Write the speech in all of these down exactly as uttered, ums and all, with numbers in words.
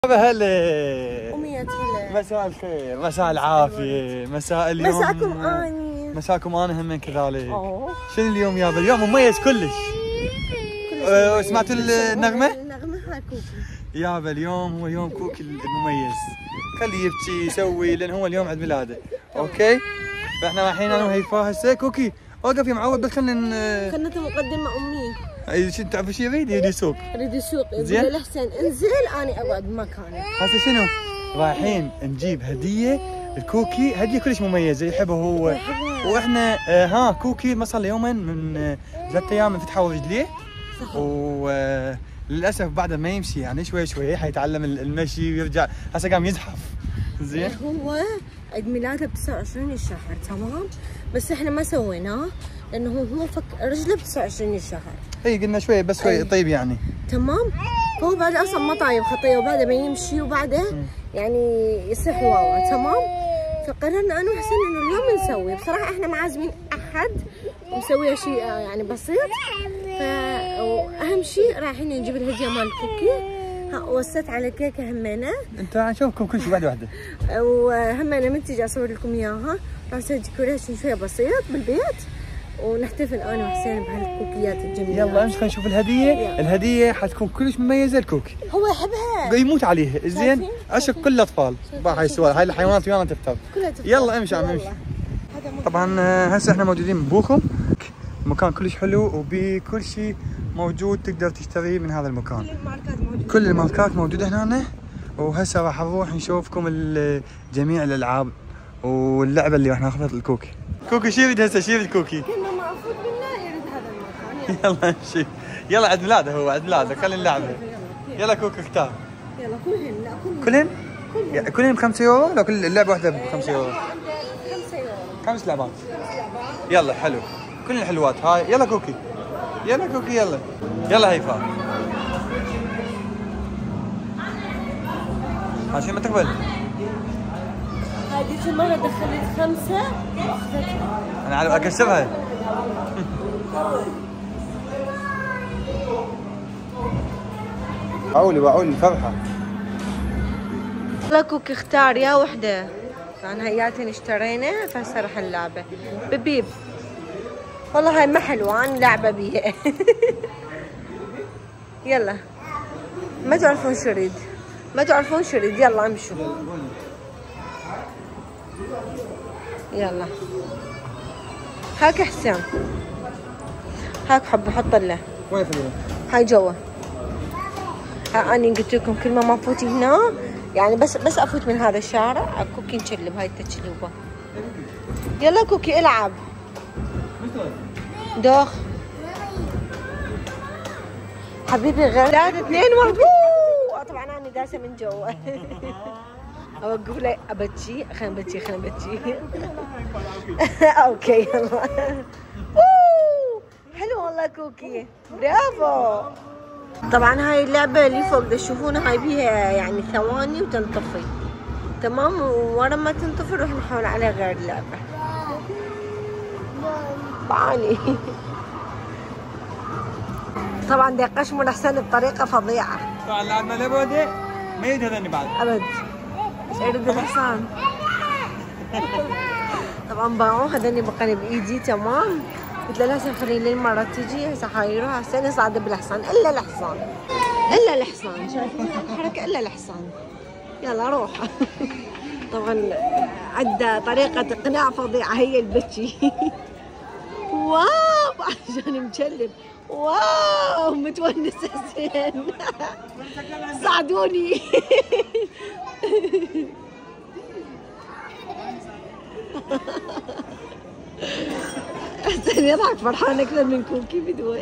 هلا أمية هلا، مساء الخير، مساء العافية، مساء اليوم. مساكم اني مساكم انا هم كذلك. اوه شنو اليوم يابا؟ اليوم مميز كلش. أه سمعتوا النغمة؟ النغمة هاي كوكي يابا اليوم هو يوم كوكي المميز، خليه يبكي يسوي لان هو اليوم عيد ميلاده، اوكي؟ فاحنا رايحين انا وهيفاء هسه. كوكي اوقف يا معود بس خلينا خلنا مقدمة أمي. اي شو تعرف شو يريد؟ يريد يسوق. يريد يسوق، زين؟ يقول له لحسن انزل أنا أقعد بمكانك. هسه شنو؟ رايحين نجيب هدية الكوكي، هدية كلش مميزة يحبها هو. واحنا آه ها كوكي ما صار له يومين من آه ثلاث ايام انفتحوا رجليه. وللاسف بعد ما يمشي يعني شوي شوي حيتعلم المشي ويرجع، هسه قام يزحف. زين؟ هو عيد ميلاده ب تسعة وعشرين الشهر تمام؟ بس احنا ما سويناه لانه هو فك رجله ب تسعة وعشرين الشهر. اي قلنا شوي بس شوي طيب يعني. تمام؟ فهو بعد اصلا ما طايب خطيه وبعد ما يمشي وبعده يعني يصيح واوا تمام؟ فقررنا انا وحسين انه اليوم نسوي، بصراحه احنا معازمين احد ومسويه شيء يعني بسيط. فاهم شيء رايحين نجيب الهديه مال الكوكي. وصيت على كيكه همينه. انت نشوفكم كل شيء واحده واحده. وهمينه من تجي اصور لكم اياها، راح اسوي ديكوريشن شويه بسيط بالبيت ونحتفل انا وحسين بهالكوكيات الجميله. يلا امشي خلينا نشوف الهديه. يلا. الهديه حتكون كلش مميزه الكوكي. هو يحبها. يموت عليها، زين؟ عشق كل الاطفال. هاي السؤال، هاي الحيوانات ويانا تفتر. يلا امشي عم امشي. طبعا هسه احنا موجودين ببوخم، مكان كلش حلو وبكل شيء موجود تقدر تشتريه من هذا المكان. كل الماركات موجوده. كل الماركات موجوده هنا. وهسه راح نروح نشوفكم جميع الالعاب واللعبه اللي راح ناخذها الكوكي. كوكي شو يريد هسه؟ شو يريد كوكي؟ كنا معفوت منا يريد هذا المكان. يلا امشي. يلا عيد ميلاده، هو عيد ميلاده، خلينا نلعبه. يلا كوكي اختار. يلا كلهن. لا كلهن. كلهن؟ كلهن كلهن ب خمسة يورو؟ لا كل اللعبه واحده ب خمسة يورو. خمسة يورو. خمس لعبات. يلا حلو. كل الحلوات هاي. يلا كوكي. يلا كوكي يلا. يلا هيفاء. عشان ما تقبل. هذيك المرة دخلت خمسة. انا عارف اكسبها. عولي وعولي فرحة. يلا كوكي اختار يا وحدة. طبعا هياتين اشترينا فهسه راح نلعبه. ببيب. والله هاي ما حلوة أنا لعبة بيها. يلا. ما تعرفون شو اريد. ما تعرفون شو اريد، يلا امشوا. يلا. هاك حسام. هاك حب حط له. وين فضيلة؟ هاي جوا. ها أنا قلت لكم كل ما ما فوتي هنا يعني بس بس افوت من هذا الشارع كوكي نشلب هاي التشلوبة. يلا كوكي العب. دوخ. حبيبي غير اثنين واحد. طبعا انا داسه من جوا. اوقف لي ابتشي. خلينا نبتشي خلينا نبتشي. اوكي يلا. حلو والله كوكي، برافو. طبعا هاي اللعبه اللي فوق تشوفونها هاي بيها يعني ثواني وتنطفي تمام، ورا ما تنطفي نروح نحاول على غير اللعبه. بعاني. طبعا دي قشمر احسن بطريقه فظيعه. طبعا لعبنا لعبه ما يريد هذني بعد ابد. يريد الحصان. طبعا باعوا هذني بقاني بايدي تمام. قلت له لازم خليني للمرة تجي هسه حيروح هسه نصعد بالحصان. الا الحصان الا الحصان شايفين الحركه الا الحصان. يلا روح. طبعا عندها طريقه اقناع فظيعه هي البتشي. واو عشان مجلب. واو متونس حسين. ساعدوني. حسين يضحك فرحان اكثر من كوكي بدوي.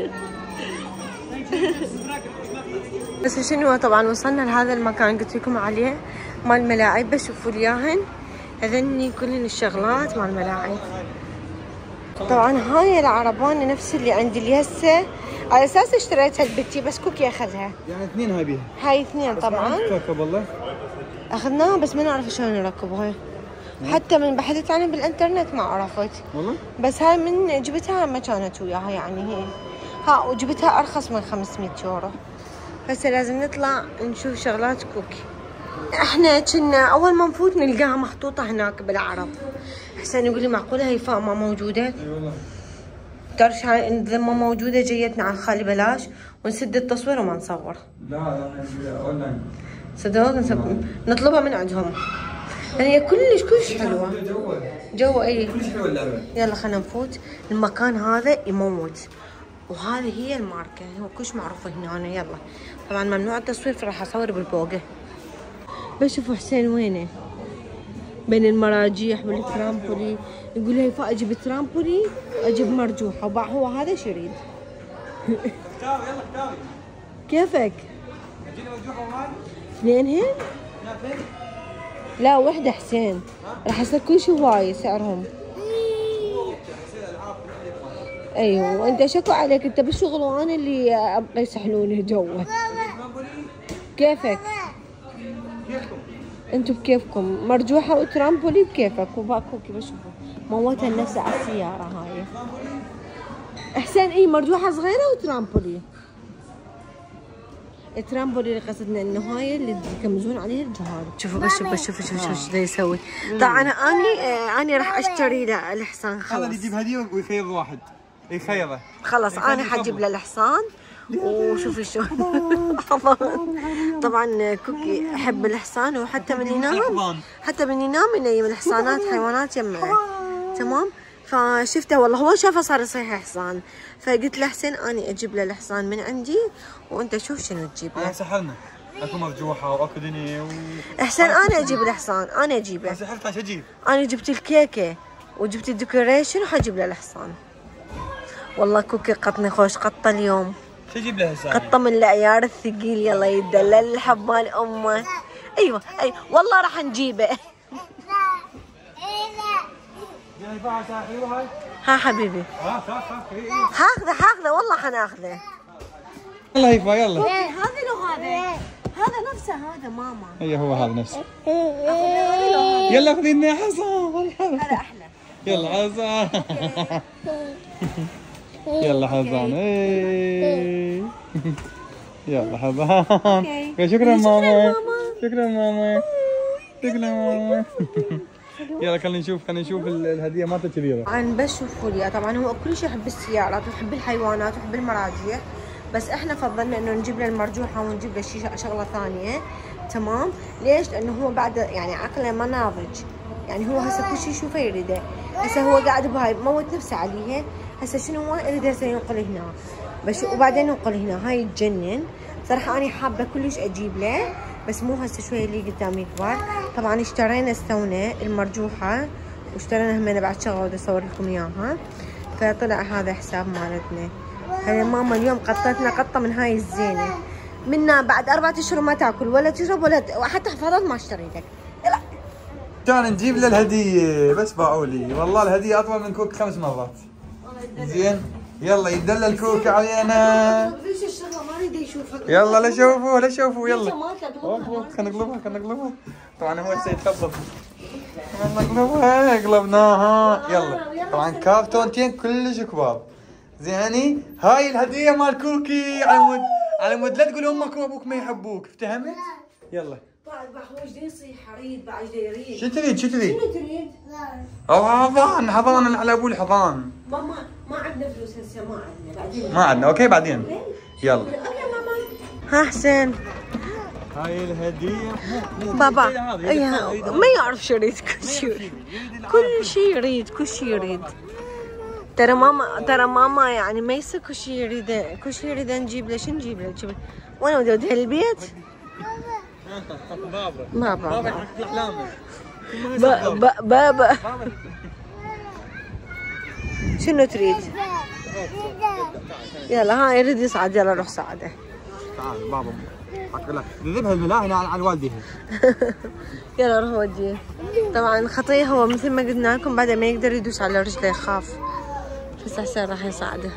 بس شنو طبعا وصلنا لهذا المكان قلت لكم عليه مال الملاعب. بشوفوا الياهن هذني كل الشغلات مال الملاعب. طبعا هاي العربانه نفس اللي عندي اللي هسه على اساس اشتريتها البتي بس كوكي اخذها. يعني اثنين هاي بيها. هاي اثنين طبعا. تركب والله. اخذناها بس ما نعرف شلون نركبها. حتى من بحثت عنها بالانترنت ما عرفت. والله؟ بس هاي من جبتها ما كانت وياها يعني هي. ها وجبتها ارخص من خمسمية يورو. هسه لازم نطلع نشوف شغلات كوكي. احنا كنا اول ما نفوت نلقاها محطوطه هناك بالعرض. حسين يقول لي معقوله هي فاء ما موجوده؟ اي والله. تعرف اذا ما موجوده جيتنا على الخالي بلاش ونسد التصوير وما نصور. لا لا اونلاين. صدق نطلبها من عندهم. يعني هي كلش كلش حلوه. جو اي كلش حلوه اللعبه. يلا خلينا نفوت. المكان هذا يموت. وهذه هي الماركه، هو كلش معروفه هنا. يلا طبعا ممنوع التصوير فراح اصور بالبوقه. بشوفوا حسين وينه؟ بين المراجيح والترامبولي. يقول لي فا اجيب ترامبولي اجيب مرجوحه وباع هو هذا شو يريد. اختاري يلا اختاري. كيفك؟ تجيني مرجوحه وهاي؟ اثنين هن؟ لا وحده حسين. راح يصير كل شيء هواي سعرهم. ايوه وانت شكو عليك انت بالشغل وانا اللي ابغى يسحلونه جوه. كيفك؟ كيفكم؟ انتم بكيفكم. مرجوحه وترامبولي بكيفك وباكوكي بشوفوا موتها نفسها على السياره هاي. حسين اي مرجوحه صغيره وترامبولي. الترامبولي اللي قصدنا انه هاي اللي يكمزون عليها الجهاز. شوفوا بس شوف بس شوف شوف ايش دا يسوي. طبعا انا اني آه اني راح اشتري له الحصان. خلاص يجيب هديه ويخير واحد يخيره. خلاص انا حجيب له الحصان. وشوفي شلون طبعا كوكي يحب الحصان وحتى من ينام حتى من ينام ينيم الحصانات حيوانات يمه. تمام. فشفته والله هو شافه صار يصيح حصان فقلت له حسين اني اجيب له الحصان من عندي وانت شوف شنو تجيب له. سحرنا اكو مرجوحه واكو دنيا و... حسين انا اجيب الحصان انا اجيبه. سحرت ايش اجيب؟ انا جبت الكيكه وجبت الديكوريشن وحجيب له الحصان. والله كوكي قطني خوش قطه اليوم. شو اجيب له هسه؟ قطه من العيار الثقيل. يلا يدلل الحب مال امه. ايوه اي والله راح نجيبه. ها حبيبي هاخذه هاخذه والله حناخذه. يلا هيفا يلا. هذا لو هذا هذا نفسه هذا ماما. اي هو هذا نفسه. يلا خذي لنا حصان. هذا احلى. يلا حصان. يلا حصان. اي يلا حصان. شكرا ماما. شكرا ماما. شكرا ماما. يلا خلينا نشوف خلينا نشوف الهديه مالته كبيره. طبعا بس شوفوا لي طبعا هو كل شيء يحب السيارات ويحب الحيوانات ويحب المراجيح بس احنا فضلنا انه نجيب له المرجوحه ونجيب له شيء شغله ثانيه. تمام. ليش؟ لانه هو بعد يعني عقله ما ناضج. يعني هو هسه كل شيء يشوفه يريده. هسه هو قاعد بهاي موت نفسه عليها. هسه شنو هو يريد هسه ينقل هنا بس وبعدين ينقل هنا. هاي تجنن صراحه. انا حابه كلش اجيب له بس مو هسه شويه اللي قدامي كبار. طبعا اشترينا استونا المرجوحه واشترينا همينه بعد شغله بدي اصور لكم اياها. فطلع هذا حساب مالتنا. هاي ماما اليوم قطتنا قطه من هاي الزينه. منا بعد اربعة اشهر ما تاكل ولا تشرب ولا حتى حفاضات ما اشتري لك. يلا كان نجيب له الهديه بس باعوا لي والله الهديه اطول من كوك خمس مرات. زين يلا يدلل كوك علينا. يلا لا شوفوا لا شوفوا يلا. خلينا نقلبها خلينا نقلبها. طبعا هو هسه يتخبط. خلينا نقلبها قلبناها. يلا طبعا كارتونتين كلش كبار. زيني هاي الهديه مال كوكي على مود على مود لا تقول امك وابوك ما يحبوك. افتهمت؟ يلا. بعد هو ايش يصيح حريد بعد ايش يريد؟ شو تريد شو تريد؟ شنو تريد؟ او حضان حضان على ابوي الحضان. ماما ما عندنا فلوس هسه ما عندنا بعدين. ما عندنا اوكي بعدين. يلا. اوكي ماما. ها حسين هاي الهديه بابا ايها ما يعرف شو يريد. كل شيء كل شيء يريد كل شيء يريد. ترى ماما ترى ماما يعني ما يصير كل شيء يريد كل شيء يريد نجيب له. شو نجيب له؟ نجيب له وين ودي اوديه البيت؟ بابا بابا بابا يحقق احلامك. بابا بابا شنو تريد؟ يلا ها يريد يصعد. يلا روح صعده. تعال بابا حق لك ذبها الملاهي على والديها. يلا روح وديه. طبعا خطيه هو مثل ما قلنا لكم بعد ما يقدر يدوس على رجله يخاف. بس حسين راح يصعده.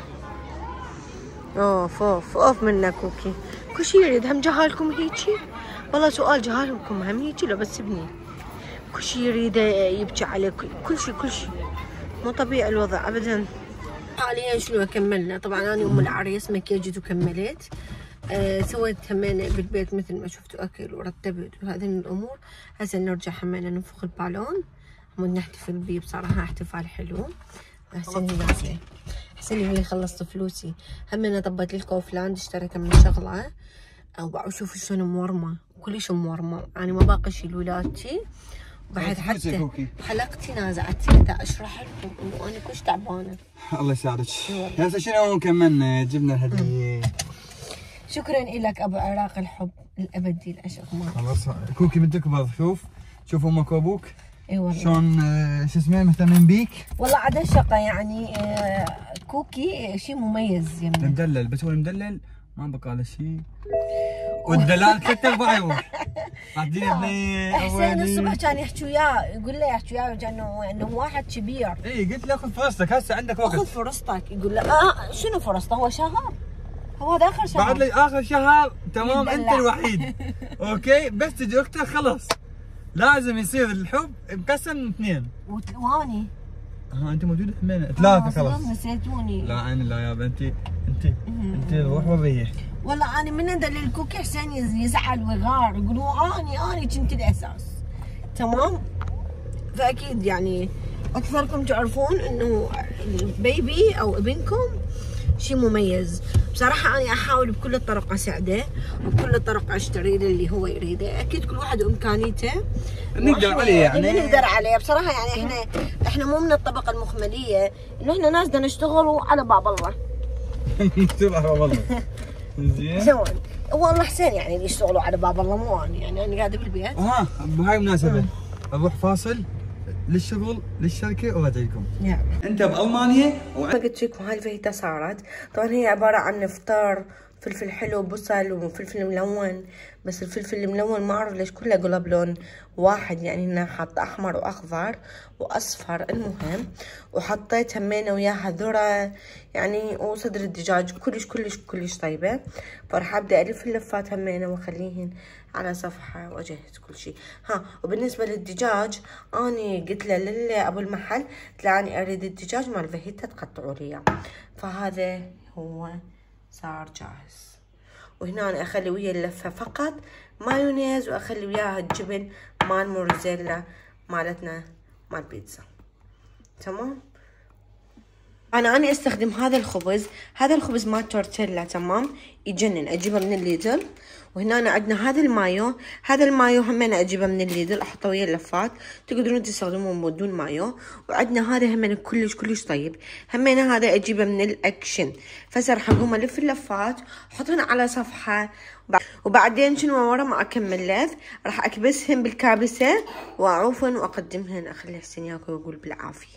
اوف اوف اوف منا كوكي. كل شيء يريد. هم جهالكم هيجي؟ والله سؤال جهالكم هم هيجي لو بس ابني كل شيء يريد يبكي عليه. كل شيء كل شيء مو طبيعي الوضع ابدا. حاليا شنو كملنا؟ طبعا انا ام العريس مكيجت وكملت. آه سويت همينة بالبيت مثل ما شفتوا أكل ورتبت وهذه الأمور. هسه نرجع همينة ننفخ البالون ونحتفل بيه. بصراحة احتفال حلو. أحسن ناسي أحسن اللي خلصت فلوسي. همينة طبت لي الكوفلاند اشتريتها من شغلة أو شوفوا شلون مورمة كلش مورمة. أنا ما باقي شي لولادتي بعد حتى حلقتي نازعت. اشرح لكم انه انا كلش تعبانه. الله يساعدك. هسه شنو كملنا جبنا الهديه. شكرا لك ابو عراق الحب الابدي العشق مالك. خلاص كوكي من تكبر شوف شوف امك وابوك اي والله شلون شو اسمه مهتمين بيك. والله عاد شقه يعني كوكي شيء مميز يمنا. مدلل بس هو المدلل ما بقى له شيء والدلال ثلاث ارباع يوم. بعدين ابني حسين الصبح كان يحكي وياه يقول له يحكي وياه انه انه واحد كبير. اي قلت له خذ فرصتك هسه عندك وقت. خذ فرصتك. يقول له اه شنو فرصته هو شهر. هو هذا اخر شهر. بعد لي اخر شهر تمام انت الوحيد. اوكي بس تجي اختك خلاص لازم يصير الحب مقسم اثنين. واني ها انت موجوده همينه ثلاثه خلاص. نسيتوني. لا انا لا يا بنتي انت انت روح وريح. والله انا من ادلل كوكي حسين يزعل ويغار يقول اني اني كنت الاساس تمام. فاكيد يعني اكثركم تعرفون انه البيبي او ابنكم شيء مميز. بصراحه انا احاول بكل الطرق اساعده وبكل الطرق اشتري له اللي هو يريده. اكيد كل واحد وامكانيته نقدر عليه يعني نقدر عليه بصراحه. يعني احنا احنا مو من الطبقه المخمليه انه احنا ناس بدنا نشتغل على باب الله. نشتغل على باب الله زين. شلون؟ والله حسين يعني اللي يشتغلوا على باب الله مو انا. يعني انا قاعده بالبيت. ها بهاي المناسبه نروح فاصل للشغل للشركه وارجع لكم. نعم. انت بالمانيا ما قلت لكم هاي الفاهيتا صارت. طبعا هي عباره عن فطار فلفل حلو بصل وفلفل ملون. بس الفلفل الملون ما اعرف ليش كله قلب لون واحد. يعني هنا حاطه احمر واخضر واصفر. المهم وحطيت همينه وياها ذره يعني وصدر الدجاج كلش كلش كلش طيبه. فراح ابدا الف اللفات همينه واخليهن على صفحه واجهز كل شيء. ها وبالنسبه للدجاج اني قلت له لابو المحل قلت له اني اريد الدجاج مال فاهيتا تقطعوا لي اياه. فهذا هو صار جاهز. وهنا أنا اخلي ويا اللفه فقط مايونيز واخلي وياها الجبن مال موزاريلا مالتنا مال بيتزا. تمام. انا انا استخدم هذا الخبز. هذا الخبز مال تورتيلا تمام يجنن. اجيبه من الليدل. وهنا عندنا هذا المايو. هذا المايو هم انا اجيبه من الليدل احطه ويا اللفات. تقدرون تستخدمون بدون مايو. وعندنا هذا هم كلش كلش طيب. هم هذا اجيبه من الاكشن. فهسه راح اقوم الف اللفات احطهن على صفحه. وبعدين شنو ورا ما اكمل لف راح اكبسهن بالكابسه واعوفهن واقدمهن. اخلي حسين ياكل ويقول بالعافيه.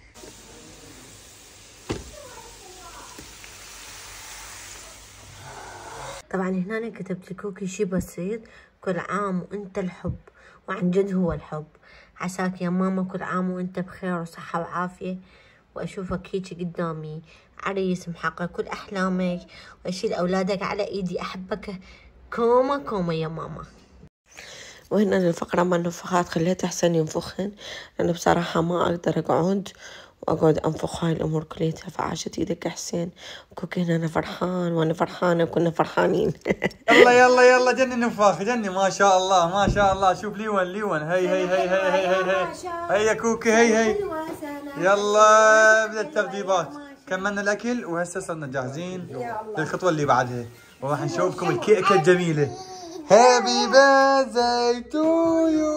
طبعا هنا أنا كتبت لكوكي شي بسيط. كل عام وانت الحب وعن جد هو الحب. عساك يا ماما كل عام وانت بخير وصحة وعافية. واشوفك هيك قدامي عريس محقق كل احلامك واشيل اولادك على ايدي. احبك كومة كومة يا ماما. وهنا الفقرة مال النفخات خليت حسين ينفخن. لأنه بصراحة ما أقدر أقعد وأقعد أنفخ هاي الأمور كليتها. فعاشت إيدك حسين. كوكي هنا أنا فرحان وأنا فرحانة وكنا فرحانين. يلا يلا يلا جني نفاخ جني ما شاء الله ما شاء الله. شوف ليون ليون هي هي هي هي هي هي هي هي يا كوكي هي هي. يلا بدأت الترتيبات. كملنا الأكل وهسه صرنا جاهزين للخطوة اللي بعدها. وراح نشوفكم الكيكة الجميلة. Happy birthday to you.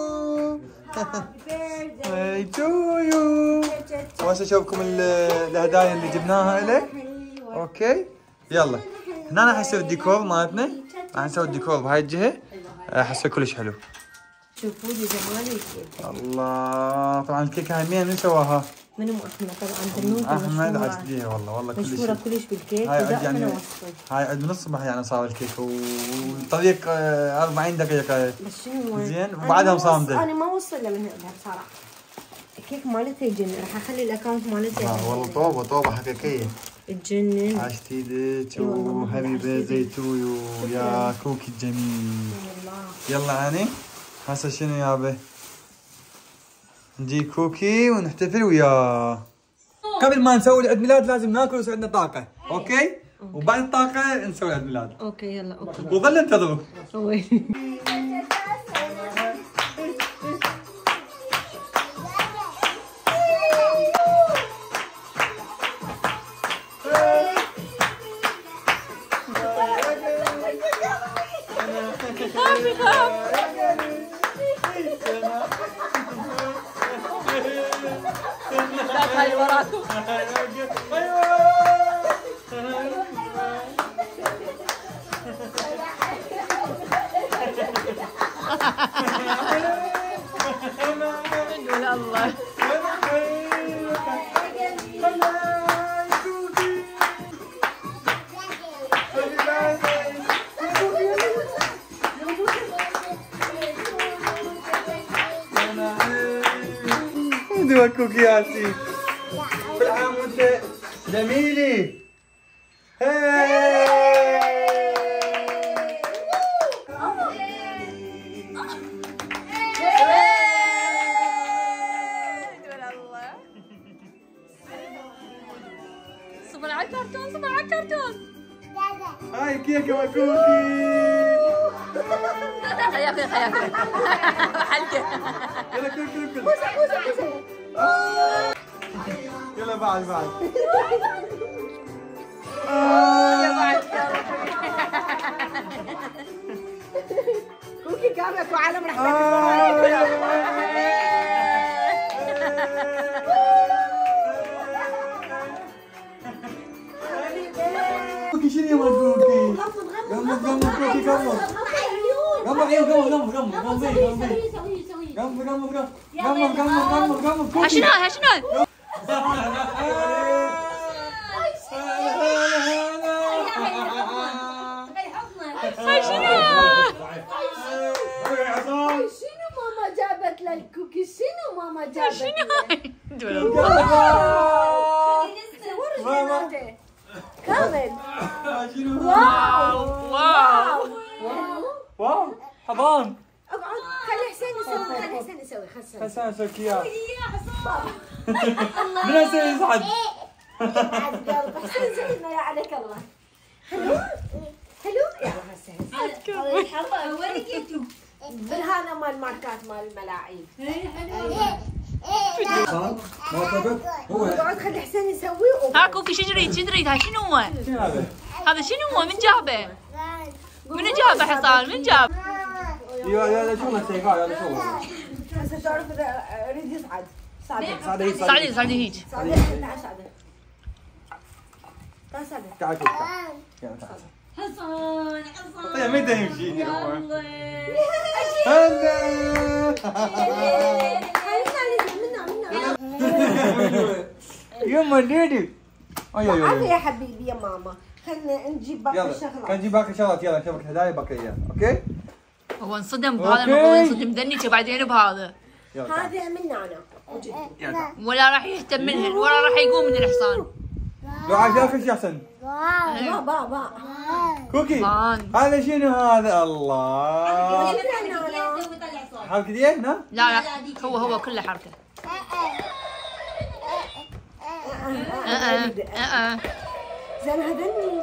Happy to you. وهسه اشوفكم الهدايا اللي جبناها له. اوكي يلا هنا راح يصير الديكور مالتنا. راح نسوي الديكور بهاي الجهه. راح يصير كلش حلو. شوفوا لي جمال الكيكه. الله طبعا الكيكه هاي مين من سواها؟ منو احمد طبعا بنوتي احمد عجبتني والله والله كلش مشهوره كلش بالكيك. هاي يعني هاي عند من الصبح يعني صار الكيك والطريق أربعين دقيقه. بس شنو زين وبعدها مصامده. انا ما وصل له من هنا بصراحه. الكيك مالتها يجنن. راح اخلي الاكونت مالتها اه والله طوبه طوبه حقيقيه تجنن. عاشت ايدك وهابي بيرثداي تو يو يا كوكي الجميل. يلا هاني هسه شنو يابا نجي كوكي ونحتفل وياه. قبل ما نسوي العيد ميلاد لازم ناكل ويصير عندنا طاقه. اوكي وبعد الطاقه نسوي عيد ميلاد. اوكي يلا اوكي. وظل انتظروا. هاي وراكم. ولا الله. دوا كوكياتي كل عام وانت جميلي. صبر على الكرتون صبر على الكرتون. هاي كيكه وكوكي. خياكل خياكل حلقه. يلا كل كل كل. يلا بعد بعد. يا بعد كوكي كاملك وعالم راح كوكي شنو يا كوكي؟ قمر قمر كوكي قمر. قمر عيون قمر قمر قمر قمر قمر قمر قمر قمر قمر قمر كوكي. شنو هاي شنو؟ هاي شنو؟ شنو ماما جابت للكوكي؟ شنو ماما جابت؟ شنو هاي؟ ماما كامل. واو واو واو حضان. اقعد خلي حسين يسوي خلي حسين يسوي خلي حسن سكيات. من هسه يصعد. حسين يسوي لنا يا عليك الله. حلو؟ حلو؟ يلا هسه وين جبتوا؟ بالهذا مال ماركات مال الملاعين. اقعد خلي حسين يسوي. ها كوكي شو تريد شو تريد هاي شنو هو؟ هذا شنو هو؟ من جابه؟ من جابه حصان؟ من جاب؟ يا يا شو هسه قاعد يا شو. هسه تعرف اذا اريد يصعد. صعدي صعدي صعدي صعدي هيك. صعدي تعال صعدي. تعال صعدي. تعال تعال. يلا تعال. حصان حصان. طيب متى يمشي هو؟ هلا. يما ديدي. اي اي عافية يا حبيبي يا ماما. خلينا نجيب باقي يلا الشغلات. نجيب باقي الشغلات. يلا نشوفك الهدايا باقي اياها. اوكي. هو انصدم بهذا المفروض ينصدم ذنيك بعدين بهذا. هذه من انا. يلا. ولا راح يهتم منهن ولا راح يقوم من الحصان. لو عايز كل شيء احسن. با با با. كوكي فان. هذا شنو هذا؟ الله. حركة يدين ها؟ لا لا هو هو كله حركه. زين هذني.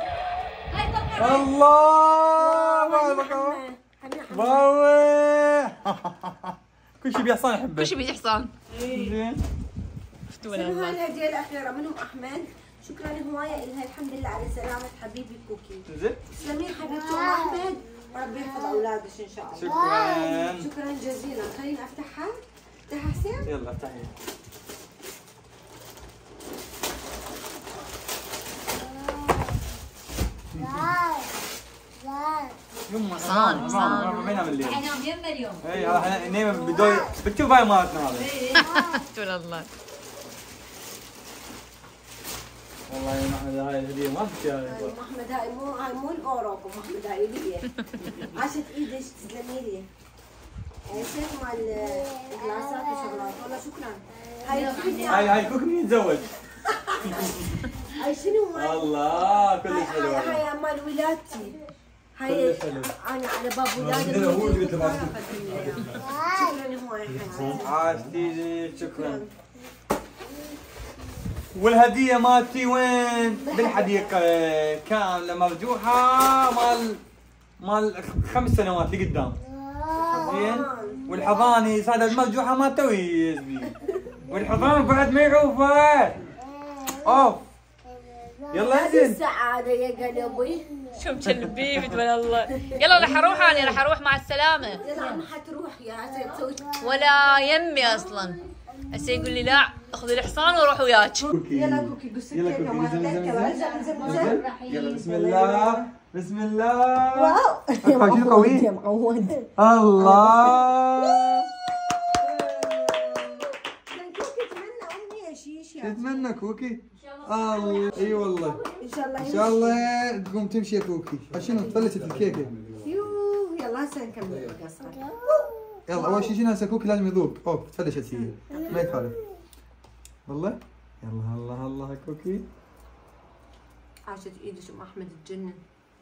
الله. باوي. كل شيء بيحصان احبه. كل شيء بيجي حصان. زين. شفتوا ولا شنو هاي الله. الهدية الأخيرة منهم أحمد. شكرا هواية إلها الحمد لله على سلامة حبيبي كوكي. زين. تسلمين حبيبتي أم أحمد وربي يحفظ أولادك إن شاء الله. شكرا. شكرا جزيلا. خليني أفتحها. افتحها حسين. يلا افتحي. يما حصان حصان. ما بينام الليل. حنام يمه اليوم. اي هذا نايمه بدوي بتشوف هاي مالتنا هذا. شفتوا ولا الله. والله يا محمد هاي الهديه ما تشتريها. أم أحمد هاي مو هاي مو الأوروبا. أم أحمد هاي لي. عاشت إيدك تسلمي لي. شيخ مال الجلاسات وشغلات. والله شكرا. هاي هاي هاي كوكي مين يتزوج؟ هاي شنو مال؟ الله كلش حلو. هاي هاي مال ولادتي. هاي كلش حلو. انا على باب ولادي. عندنا هو اللي قلت له بعد. شكرا هواي حسين. عاشتي شكرا. والهديه مالتي وين؟ بالحديقه كامله مرجوحه مال مال خمس سنوات لقدام. زين والحضانه صارت مرجوحه ما توي والحضانه بعد ما يعوفه. اوف يلا هذه انزل. السعاده يا قلبي. شو مكلبيه ولا الله. يلا راح اروح انا، راح اروح مع السلامه. لا ما حتروح يا هسه تسوي ولا يمي اصلا. هسه يقول لي لا خذ الحصان واروح وياك. يلا كوكي يلا قصتين كوكي نزل نزل نزل نزل يلا بسم الله بسم الله. واو أكبر شيء قوي. يا معود. الله كوكي تمنى امي يا شيش يا تتمنى كوكي. الله اي والله ان شاء الله ان شاء الله تقوم تمشي يا كوكي. شنو تفلست الكيكه؟ يوه يلا هسه نكمل القصه. يلا اول شيء شنو هسه كوكي لازم يذوب. اوف تفلشت هي ما يخالف والله. يلا الله الله كوكي. عاشت ايدك ام احمد تجنن.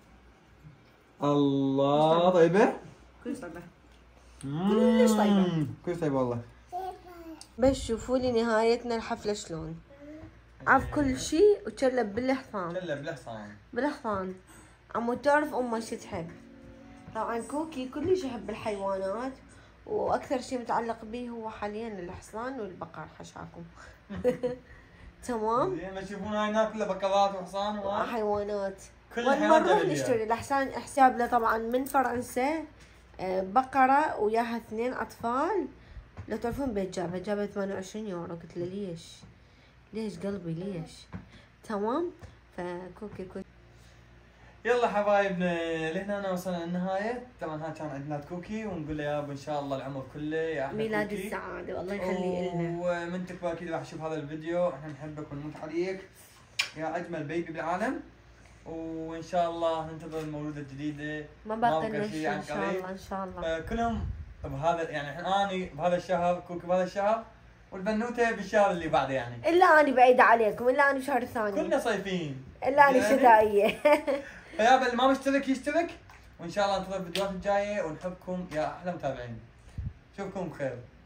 الله طيبه كل صعبه. كلش طيبه كلش طيبه والله. بس شوفوا لي نهايتنا الحفله شلون. عاف كل شيء وتشلب بالحصان. كله بالحصان بالحصان. عمو تعرف امه شو تحب. طبعا كوكي كلش يحب الحيوانات واكثر شيء متعلق به هو حاليا الحصان والبقر حشاكم. تمام. زين ما تشوفون هاي ناكله بقرات وحصان وحيوانات. كل ونروح الحيوانات نشتري الحصان حساب له طبعا من فرنسا بقرة وياها اثنين أطفال. لو تعرفون بيت جابها جابها ثمانية وعشرين يورو. قلت له ليش؟ ليش قلبي ليش؟ تمام. فكوكي كوكي. يلا حبايبنا لهنا وصلنا للنهاية. طبعا هاي كان عيد ميلاد كوكي ونقول له يا ابو ان شاء الله العمر كله يا احلى ميلاد كوكي. السعادة والله يخليه لنا. ومن تكبر اكيد راح تشوف هذا الفيديو. احنا نحبك ونموت عليك يا اجمل بيبي بالعالم. وان شاء الله ننتظر المولودة الجديدة. ما باقي بقى لنا شيء شيء عن ان شاء قريب. الله ان شاء الله. فكلهم بهذا يعني اني بهذا الشهر كوكي بهذا الشهر والبنوته بالشهر اللي بعده يعني. الا انا بعيدة عليكم الا انا شهر ثاني. كلنا صيفيين. الا انا يعني شتائية. فيابا اللي ما مشترك يشترك وان شاء الله ننتظر الفيديوهات الجايه ونحبكم يا احلى متابعين. اشوفكم بخير.